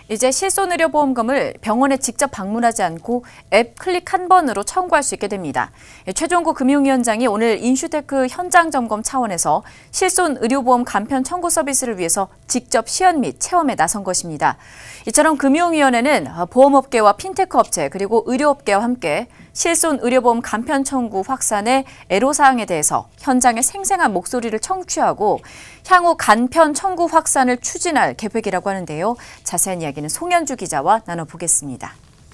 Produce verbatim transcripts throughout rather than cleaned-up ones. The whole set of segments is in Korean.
이제 실손의료보험금을 병원에 직접 방문하지 않고 앱 클릭 한 번으로 청구할 수 있게 됩니다. 최종구 금융위원장이 오늘 인슈테크 현장 점검 차원에서 실손의료보험 간편 청구 서비스를 위해서 직접 시연 및 체험에 나선 것입니다. 이처럼 금융위원회는 보험업계와 핀테크 업체 그리고 의료업계와 함께 실손의료보험 간편 청구 확산의 애로사항에 대해서 현장의 생생한 목소리를 청취하고 향후 간편 청구 확산을 추진할 계획이라고 하는데요. 자세한 이야기는 송현주 기자와 나눠보겠습니다.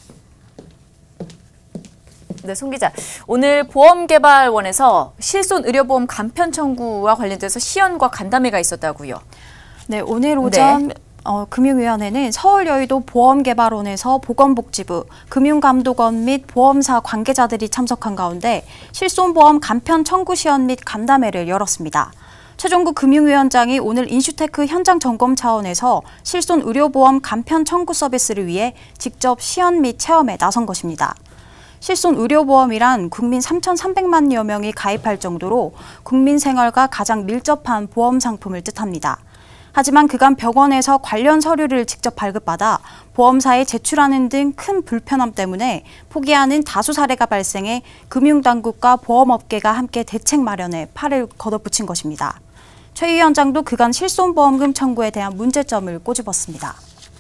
네, 송 기자. 오늘 보험개발원에서 실손의료보험 간편 청구와 관련돼서 시연과 간담회가 있었다고요. 네, 오늘 오전 네. 어, 금융위원회는 서울여의도 보험개발원에서 보건복지부, 금융감독원 및 보험사 관계자들이 참석한 가운데 실손보험 간편 청구 시연 및 간담회를 열었습니다. 최종구 금융위원장이 오늘 인슈테크 현장 점검 차원에서 실손의료보험 간편 청구 서비스를 위해 직접 시연 및 체험에 나선 것입니다. 실손의료보험이란 국민 삼천삼백만여 명이 가입할 정도로 국민 생활과 가장 밀접한 보험 상품을 뜻합니다. 하지만 그간 병원에서 관련 서류를 직접 발급받아 보험사에 제출하는 등 큰 불편함 때문에 포기하는 다수 사례가 발생해 금융당국과 보험업계가 함께 대책 마련에 팔을 걷어붙인 것입니다. 최 위원장도 그간 실손보험금 청구에 대한 문제점을 꼬집었습니다.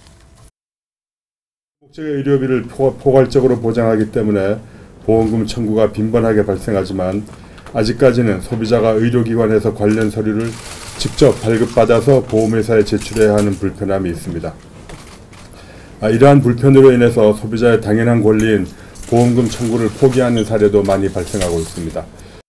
국제의 의료비를 포괄적으로 보장하기 때문에 보험금 청구가 빈번하게 발생하지만 아직까지는 소비자가 의료기관에서 관련 서류를 직접 발급받아서 보험회사에 제출해야 하는 불편함이 있습니다. 아, 이러한 불편으로 인해서 소비자의 당연한 권리인 보험금 청구를 포기하는 사례도 많이 발생하고 있습니다.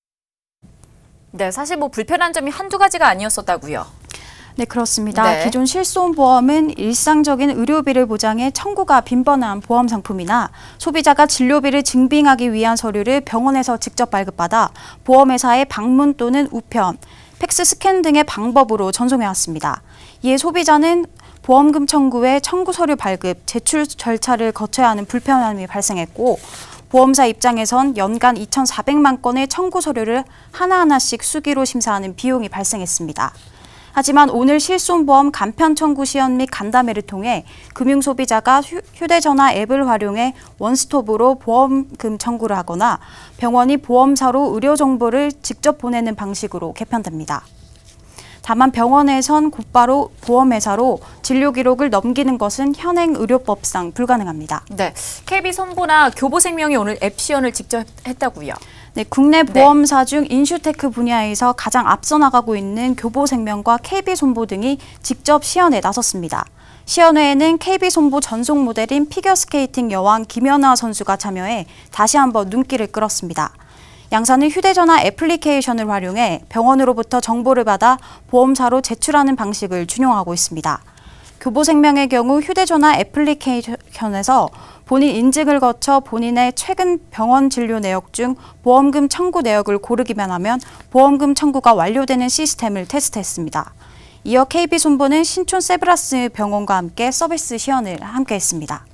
네, 사실 뭐 불편한 점이 한두 가지가 아니었었다고요. 네, 그렇습니다. 네. 기존 실손보험은 일상적인 의료비를 보장해 청구가 빈번한 보험 상품이나 소비자가 진료비를 증빙하기 위한 서류를 병원에서 직접 발급받아 보험회사에 방문 또는 우편, 팩스 스캔 등의 방법으로 전송해왔습니다. 이에 소비자는 보험금 청구에 청구 서류 발급, 제출 절차를 거쳐야 하는 불편함이 발생했고 보험사 입장에선 연간 이천사백만 건의 청구 서류를 하나하나씩 수기로 심사하는 비용이 발생했습니다. 하지만 오늘 실손보험 간편 청구 시연 및 간담회를 통해 금융소비자가 휴, 휴대전화 앱을 활용해 원스톱으로 보험금 청구를 하거나 병원이 보험사로 의료 정보를 직접 보내는 방식으로 개편됩니다. 다만 병원에선 곧바로 보험회사로 진료 기록을 넘기는 것은 현행 의료법상 불가능합니다. 네, 케이비손보나 교보생명이 오늘 앱 시연을 직접 했다고요. 네, 국내 보험사 중 인슈테크 분야에서 가장 앞서 나가고 있는 교보생명과 케이비손보 등이 직접 시연에 나섰습니다. 시연회에는 케이비손보 전속 모델인 피겨스케이팅 여왕 김연아 선수가 참여해 다시 한번 눈길을 끌었습니다. 양사는 휴대전화 애플리케이션을 활용해 병원으로부터 정보를 받아 보험사로 제출하는 방식을 준용하고 있습니다. 교보생명의 경우 휴대전화 애플리케이션에서 본인 인증을 거쳐 본인의 최근 병원 진료 내역 중 보험금 청구 내역을 고르기만 하면 보험금 청구가 완료되는 시스템을 테스트했습니다. 이어 케이비손보는 신촌 세브라스 병원과 함께 서비스 시연을 함께 했습니다.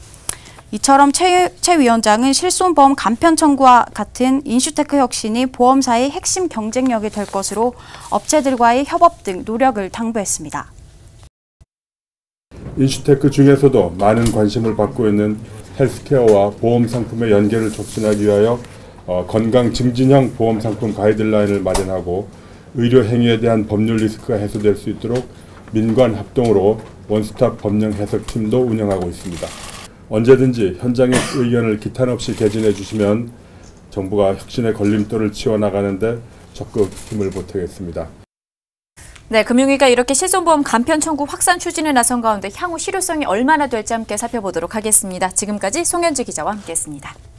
이처럼 최, 최 위원장은 실손보험 간편 청구와 같은 인슈테크 혁신이 보험사의 핵심 경쟁력이 될 것으로 업체들과의 협업 등 노력을 당부했습니다. 인슈테크 중에서도 많은 관심을 받고 있는 헬스케어와 보험 상품의 연계를 촉진하기 위하여 어, 건강 증진형 보험 상품 가이드라인을 마련하고 의료 행위에 대한 법률 리스크가 해소될 수 있도록 민관 합동으로 원스톱 법령 해석팀도 운영하고 있습니다. 언제든지 현장의 의견을 기탄 없이 개진해 주시면 정부가 혁신의 걸림돌을 치워나가는 데 적극 힘을 보태겠습니다. 네, 금융위가 이렇게 실손보험 간편 청구 확산 추진에 나선 가운데 향후 실효성이 얼마나 될지 함께 살펴보도록 하겠습니다. 지금까지 송현주 기자와 함께했습니다.